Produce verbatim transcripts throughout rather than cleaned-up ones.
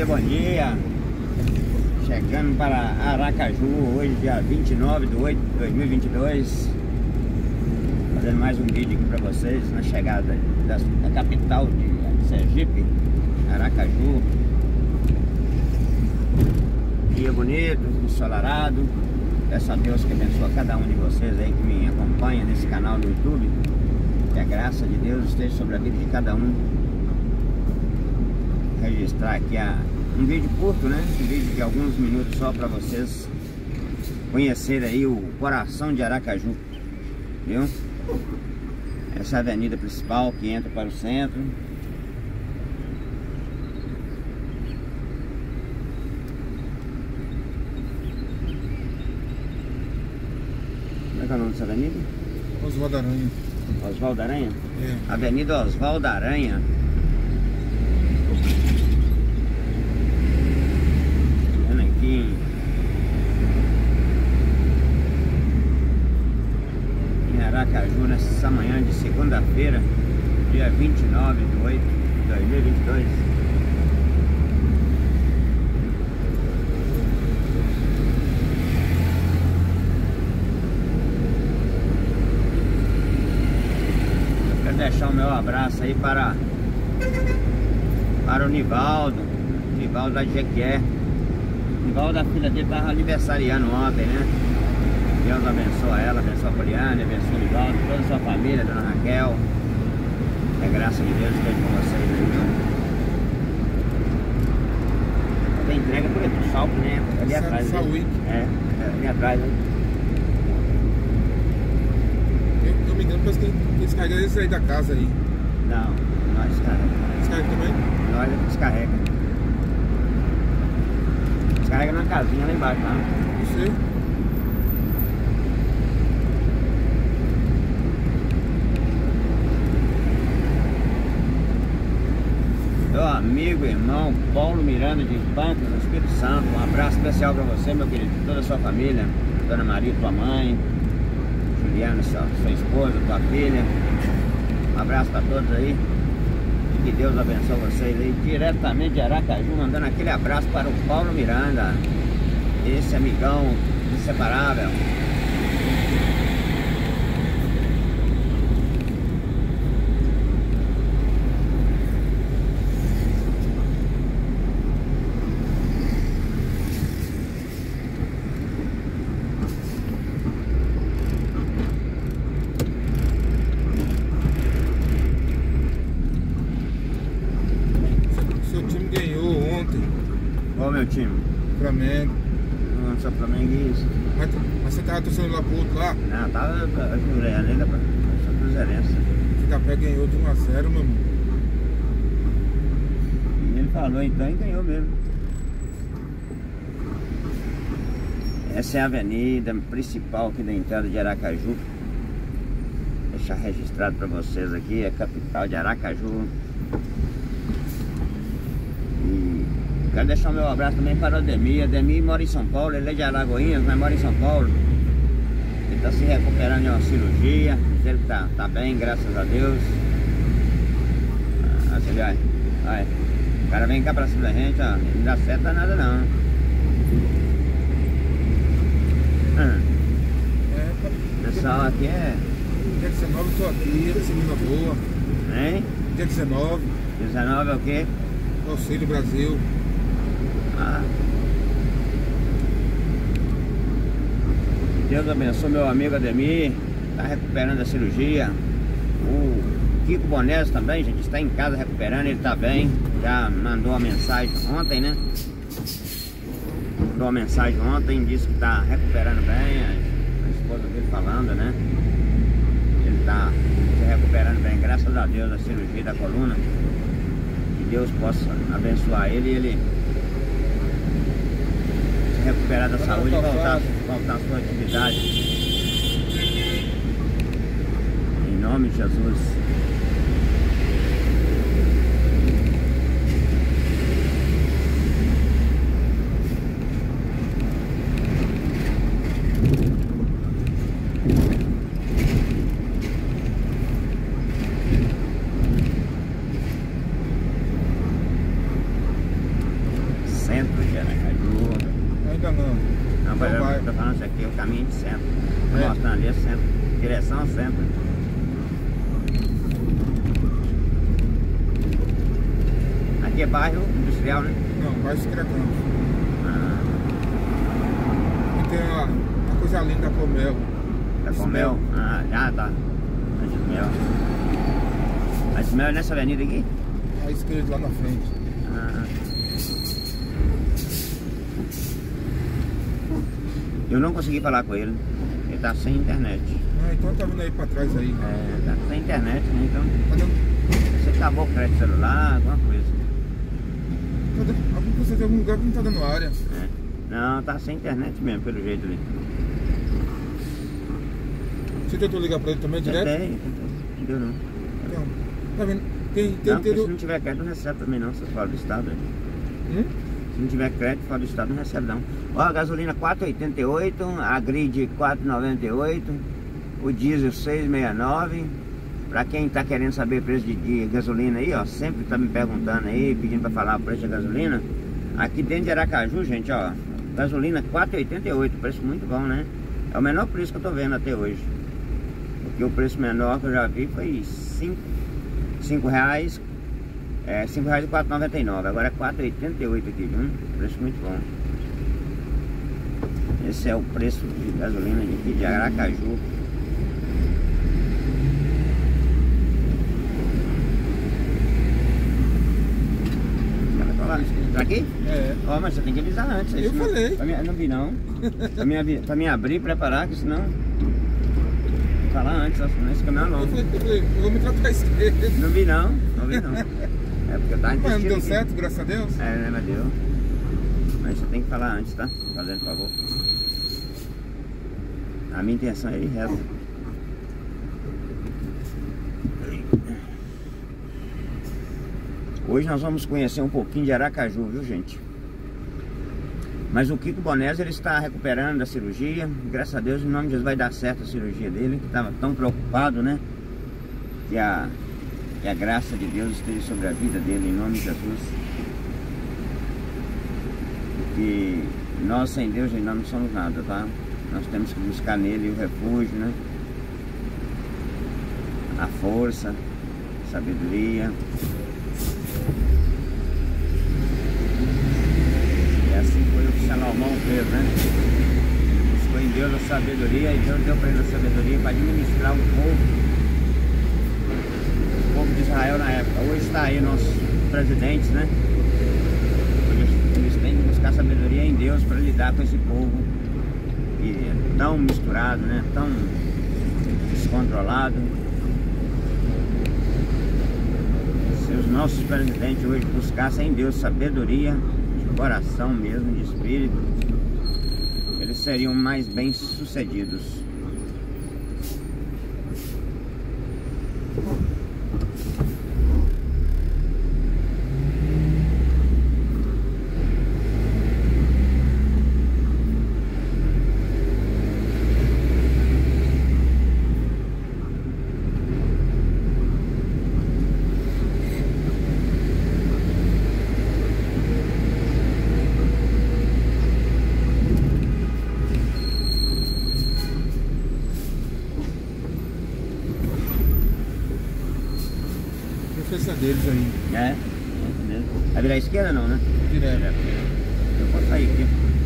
dia, bom dia. Chegando para Aracaju, hoje dia vinte e nove de oito de dois mil e vinte e dois. Fazendo mais um vídeo aqui para vocês na chegada da, da capital de Sergipe, Aracaju. Dia bonito, ensolarado. Peço a Deus que abençoe cada um de vocês aí que me acompanha nesse canal no YouTube. Que a graça de Deus esteja sobre a vida de cada um. Registrar aqui a, um vídeo curto, né? Um vídeo de alguns minutos só para vocês conhecerem aí o coração de Aracaju, viu? Essa é a avenida principal que entra para o centro. Como é que é o nome dessa avenida? Oswaldo Aranha. Oswaldo Aranha? É. Avenida Oswaldo Aranha. Vendo aqui em Aracaju, nessa manhã de segunda-feira, dia vinte e nove de oito de dois mil e vinte e dois. Deixar o meu abraço aí para para o Nivaldo Nivaldo da Jequié. Nivaldo, a filha dele estava aniversariando ontem, né? Deus abençoe ela, abençoe a Poliana, abençoe o Nivaldo, toda a sua família, dona Raquel. Que a graça de Deus esteja com vocês aí, viu? Tem entrega por aqui, o salto, né? Ali atrás. Ali. É, é, ali atrás, né? Se não me engano, parece que eles carregam eles aí da casa aí. Não, nós descarrega. Descarrega também? Nós descarrega. Descarrega na casinha lá embaixo, lá. Não sei. Meu amigo, irmão Paulo Miranda de Pancas, no Espírito Santo. Um abraço especial pra você, meu querido, toda a sua família. Dona Maria, tua mãe. Juliana, sua, sua esposa, tua filha. Um abraço para todos aí. E que Deus abençoe vocês aí. Diretamente de Aracaju, mandando aquele abraço para o Paulo Miranda. Esse amigão inseparável. Qual é o meu time? Flamengo. Não sou flamenguista. Mas, mas você tava torcendo lá pro outro lá? Não, tava jurando ainda, pô. Eu sou cruzeirense. O Café ganhou de um a zero, meu irmão. E ele falou então e ganhou mesmo. Essa é a avenida principal aqui da entrada de Aracaju. Deixar registrado para vocês aqui, é a capital de Aracaju. E quero deixar o meu abraço também para o Ademir. Ademir mora em São Paulo, ele é de Alagoinhas, mas mora em São Paulo. Ele está se recuperando de uma cirurgia. Ele está tá bem, graças a Deus. Ah, você vê aí. Aí. O cara vem cá pra cima da gente, ó. Não dá certo a nada não. Hum. É, Pessoal, aqui é... dia dezenove eu tô aqui, segunda boa. Hein? Dia dezenove. dezenove é o quê? Auxílio Brasil. Ah. Deus abençoe meu amigo Ademir. Está recuperando a cirurgia. O Kiko Bonés também, gente, está em casa recuperando. Ele está bem. Já mandou uma mensagem ontem, né? Mandou uma mensagem ontem. Disse que está recuperando bem. A esposa dele falando, né? Ele está se recuperando bem, graças a Deus, da cirurgia da coluna. Que Deus possa abençoar ele e ele se recuperar da saúde e voltar, voltar à sua atividade. Em nome de Jesus. enganando. Não, mas Não eu vai. tô falando isso aqui, é o caminho de centro. Tô É. mostrando ali é centro. Direção centro. Aqui é bairro industrial, né? Não, vai se Campos. Ah, E tem uma, uma coisa linda com mel. tá com mel? Ah, já tá. Tá de mel. Mas mel é nessa avenida aqui? À esquerda lá na frente. Ah. Eu não consegui falar com ele. Ele tá sem internet. Ah, então tá vindo aí pra trás aí. É, tá sem internet, né? Então, Tá dando, você acabou o crédito celular, alguma coisa. tá dando, alguma coisa de algum lugar que não tá dando área. É. Não, tá sem internet mesmo, pelo jeito ali. Você tentou ligar pra ele também direto? Tentei, tentei. Não deu não. Então, tá vendo? Tem, tem, Não, tem, porque se não tiver crédito, não recebe também não, se fora do estado. Aí. Hum? Se não tiver crédito, fora do estado, não recebe não. Ó, a gasolina quatro reais e oitenta e oito centavos, a grid quatro reais e noventa e oito centavos, o diesel seis reais e sessenta e nove centavos. Pra quem tá querendo saber o preço de, de gasolina aí, ó, sempre tá me perguntando aí, pedindo pra falar o preço da gasolina. Aqui dentro de Aracaju, gente, ó, gasolina quatro reais e oitenta e oito centavos, preço muito bom, né? É o menor preço que eu tô vendo até hoje. Porque o preço menor que eu já vi foi cinco reais. É, cinco reais e quatro reais e noventa e nove centavos, agora é quatro reais e oitenta e oito centavos aqui, viu? Preço muito bom. Esse é o preço de gasolina de aqui de Aracaju. Tá aqui? É. Ó, mas você tem que avisar antes. Eu senão- falei. Pra mim, não vi não. pra, mim, avi- pra mim abrir e preparar, que senão... Falar antes, ó, senão esse caminhão é Eu longo. falei, eu falei, eu vou me tratar à esquerda. Não vi não, não vi não. É porque eu tava Mas não insistindo deu aqui. certo, graças a Deus. É, né, mas deu. Mas você tem que falar antes, tá? Fazendo favor. A minha intenção é ir reto. Hoje nós vamos conhecer um pouquinho de Aracaju, viu, gente? Mas o Kiko Bonésio, ele está recuperando da cirurgia. Graças a Deus, em nome de Jesus, vai dar certo a cirurgia dele, que estava tão preocupado, né? Que a, que a graça de Deus esteja sobre a vida dele, em nome de Jesus. Porque nós sem Deus ainda não somos nada, tá? Nós temos que buscar nele o refúgio, né? A força, a sabedoria. E assim foi o que Salomão fez, né? Ele buscou em Deus a sabedoria e Deus deu para ele a sabedoria para administrar o povo. O povo de Israel na época. Hoje está aí nossos presidentes, né? Eles, eles têm que buscar sabedoria em Deus para lidar com esse povo que é tão misturado, né? Tão descontrolado. Se os nossos presidentes hoje buscassem em Deus sabedoria de coração mesmo, de espírito, eles seriam mais bem sucedidos. Defesa deles aí. É, é isso mesmo. Vai virar à esquerda não, né? Direto. Eu posso sair aqui.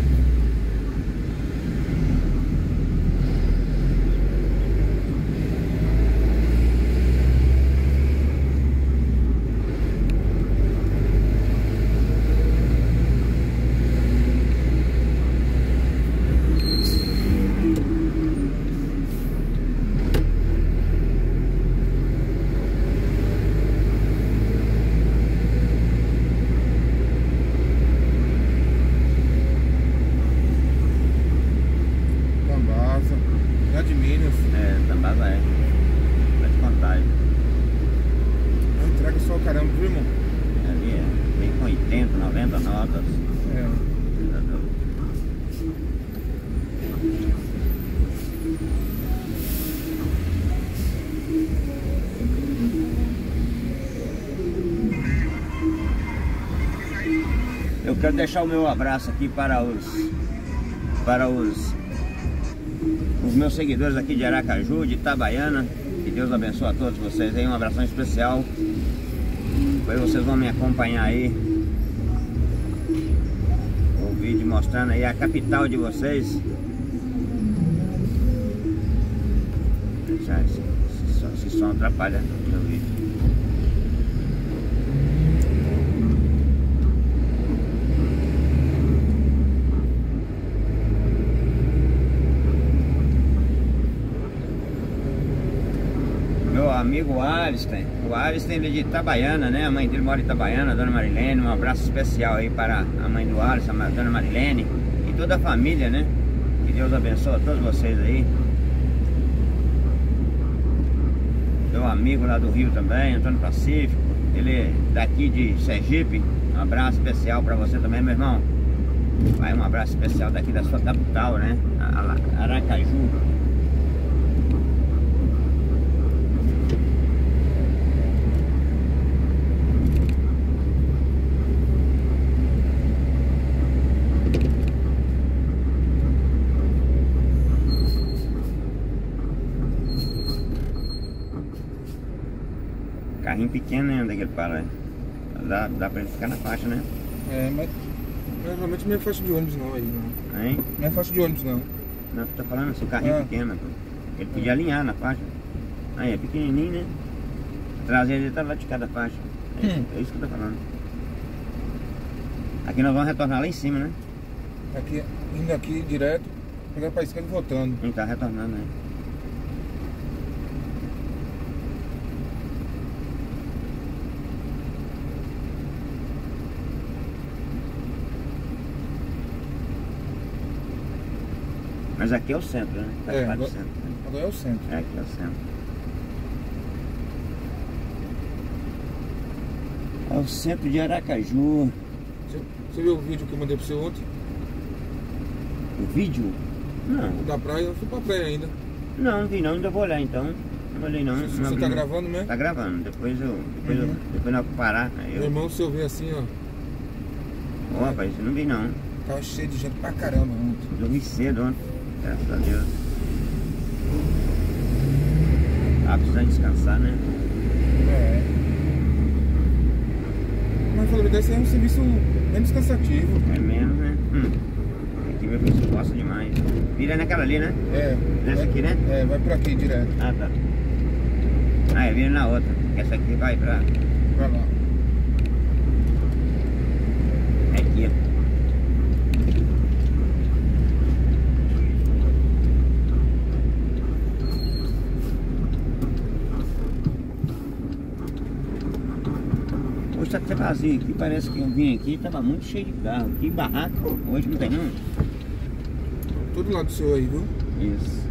Tambasa. Lá de Minas. É, Tambaba é. Tá de contagem. Não entrega só o caramba, viu, irmão? Ali é, vem com oitenta, noventa notas. É. Eu quero deixar o meu abraço aqui para os para os, os meus seguidores aqui de Aracaju, de Itabaiana. Que Deus abençoe a todos vocês aí, um abração especial. Depois vocês vão me acompanhar aí o vídeo mostrando aí a capital de vocês. Já, esse, esse, som, esse som atrapalha o meu vídeo. Meu amigo Alisson, o Alisson ele é de Itabaiana, né? A mãe dele mora em Itabaiana, a dona Marilene. Um abraço especial aí para a mãe do Alisson, a dona Marilene e toda a família, né? Que Deus abençoe a todos vocês aí. Meu amigo lá do Rio também, Antônio Pacífico, ele é daqui de Sergipe. Um abraço especial para você também, meu irmão. Vai, um abraço especial daqui da sua capital, né? Aracaju. Carrinho pequeno, né? Onde é que ele para, né? Dá, dá pra ele ficar na faixa, né? É, mas realmente não é faixa de ônibus não aí, não. Hein? Não é faixa de ônibus não. Não, tu tá falando assim, o carrinho Ah. pequeno, pô. Ele podia alinhar na faixa. Aí é pequenininho, né? A traseira dele tá lá de cada faixa. É, isso- Hum. é isso que eu tô falando. Aqui nós vamos retornar lá em cima, né? Aqui, indo aqui direto, pegar pra esquerda e voltando. A gente tá retornando, né? Mas aqui é o centro, né? Tá É, do agora- centro, né? Agora é o centro. É, aqui é o centro. É o centro de Aracaju. Você, você viu o vídeo que eu mandei pra você ontem? O vídeo? Não. Da praia, eu fui pra praia ainda. Não, não vi não, ainda vou olhar então. Não olhei não. Você, não você abri, tá não. gravando mesmo? Tá gravando, depois eu. Depois Uhum. eu. Depois eu parar. Aí Meu eu. irmão, se eu ver assim, ó, Ó, rapaz, eu não vi não. tava cheio de gente pra caramba ontem. Dormi cedo ontem. Graças a Deus. Tava precisando descansar, né? É. Mas falando desse é um serviço menos cansativo. É menos, né? Hum. Aqui meu filho gosta demais. Vira naquela ali, né? É. Nessa aqui, né? É, vai por aqui direto. Ah, tá. Ah, é, vira na outra. Essa aqui vai pra. Vai lá. É aqui, ó. Hoje tá até vazio aqui, parece que eu vim aqui e tava muito cheio de carro. Que barraco, hoje não tem não? Todo lado seu aí, viu? Isso.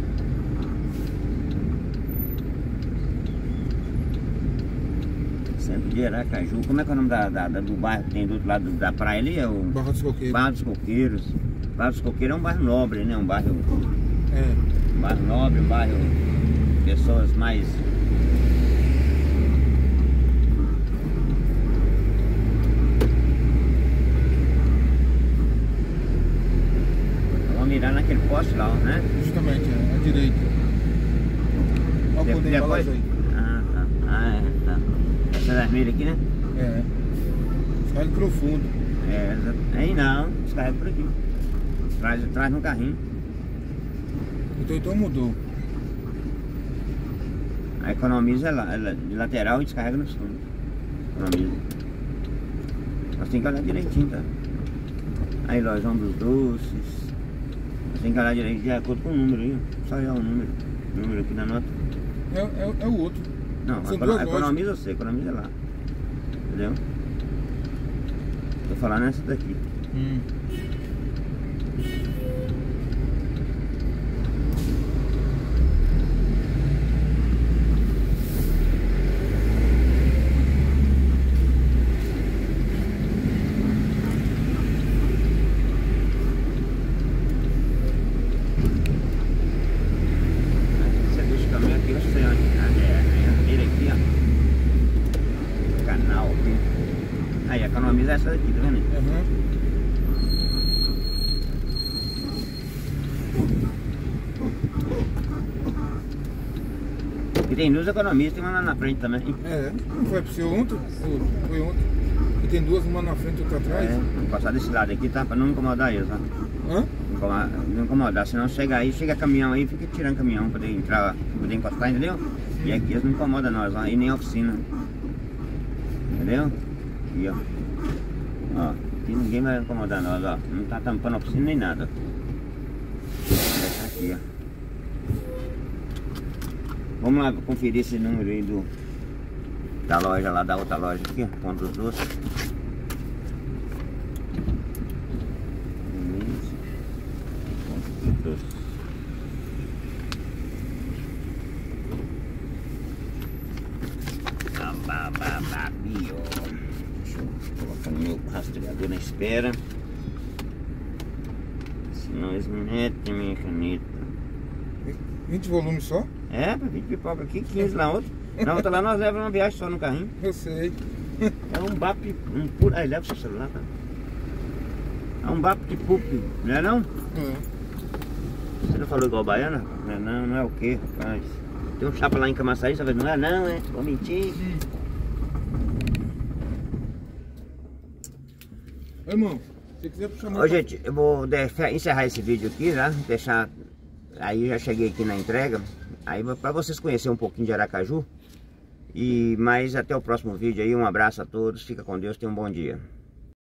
Centro de Aracaju. Como é que é o nome da, da- da- do bairro que tem do outro lado da praia ali? É o Barra dos Coqueiros. Barra dos Coqueiros. Barra dos Coqueiros é um bairro nobre, né? Um bairro, É. um bairro nobre, um bairro de pessoas mais... Vamos mirar naquele poste lá, né? Justamente, é, à direita. Olha o De- poder depois... embalagem aí. Ah, tá. Ah, é, tá. Essa vermelha aqui, né? É. Sai profundo. É, exa- aí não, descarrega por aqui. Traz, traz no carrinho. Então, então mudou. Aí economiza lá, ela- de lateral e descarrega no fundo. Economiza. Nós tem que olhar direitinho, tá? Aí, lojão dos doces. Nós tem que olhar direitinho de acordo com o número aí, ó. Só olhar o número. O número aqui na nota. É, é, é o outro. Não, São econo- duas lojas. economiza você, economiza lá. Entendeu? Tô falando essa daqui. Hum. Você deixa o caminho aqui, eu sei onde. Ah, é, é, vira aqui, ó. Canal aqui. Aí, economiza essa daqui, tá vendo? Aham. E tem duas economistas, tem uma lá na frente também. É, não foi pro seu ontem? Foi, foi ontem. E tem duas, uma na frente e outra atrás? É, vamos passar desse lado aqui, tá? Pra não incomodar eles, ó. Hã? Incomodar, não incomodar, senão chega aí, chega caminhão aí, fica tirando caminhão pra poder entrar, pra poder encostar, entendeu? E aqui eles não incomodam nós, ó, e nem a oficina. Entendeu? Aqui, ó. Ó, aqui ninguém vai incomodar nós, ó. Não tá tampando a oficina nem nada. Deixa aqui, ó. Vamos lá conferir esse número aí do da loja lá, da outra loja aqui, ó, ponto dos doces. Ponto dos doces. Babababio. Deixa eu colocar no meu rastreador na espera. Senão eles me metem minha caneta. vinte volumes só? É, pra vinte pipoca aqui, quinze na outra. Na outra lá nós levamos uma viagem só no carrinho. Eu sei. É um bap, um puro. Aí leva o seu celular, tá? É um bap de pup, não é não? É. Você não falou igual baiana? Não é não, não é o quê, rapaz? Tem um chapa lá em Camaçari, você vai não é não, é? Vou mentir. Hum. Irmão, se quiser puxar mais. Ô gente, eu vou deixar, encerrar esse vídeo aqui, né? Deixar. Aí já cheguei aqui na entrega. Aí para vocês conhecerem um pouquinho de Aracaju. E mais até o próximo vídeo aí. Um abraço a todos. Fica com Deus. Tenham um bom dia.